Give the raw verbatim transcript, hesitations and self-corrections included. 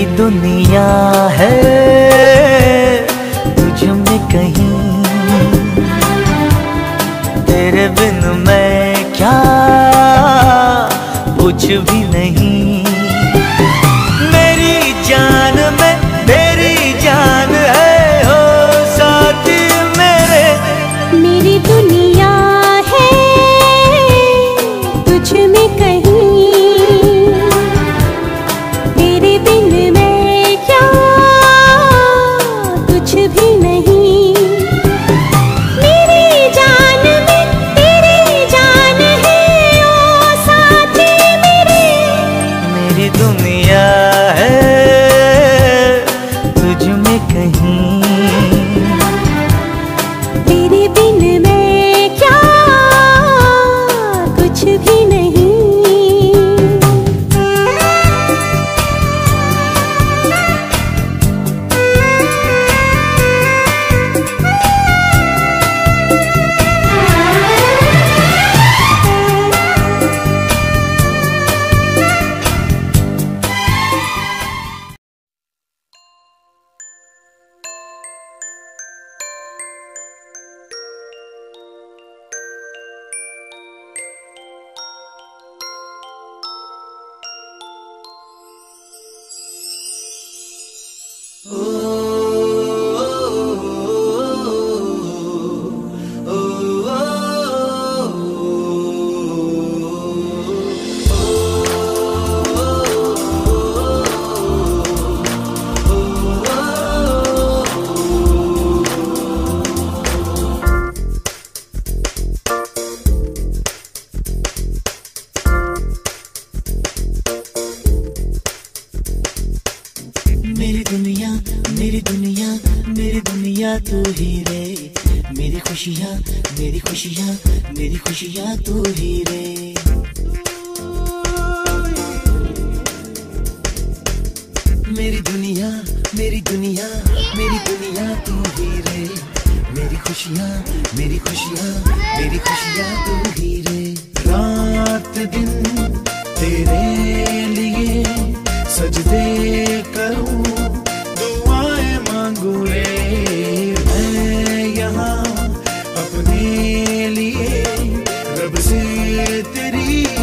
दुनिया है तुझ में कहीं, तेरे बिन मैं क्या कुछ भी नहीं। मेरी जान में तेरी जान है हो साथी मेरे। मेरी दुनिया है तुझ में कहीं, तेरे बिन मैं क्या कुछ भी नहीं। मेरी जान में तेरी जान है ओ साथी मेरे। मेरी दुनिया है तुझ में कहीं, तेरे बिन मैं क्या कुछ भी नहीं। मेरी दुनिया मेरी दुनिया मेरी दुनिया तू ही रे। मेरी खुशियाँ मेरी खुशियाँ मेरी खुशियाँ तू ही रे। मेरी दुनिया मेरी दुनिया मेरी दुनिया तू ही रे। मेरी खुशियाँ मेरी खुशियाँ मेरी खुशियाँ तू ही रे। रात दिन तेरे लिए सजदे करूं दुआएं मांगू रे। मैं यहाँ अपने लिए रब से तेरी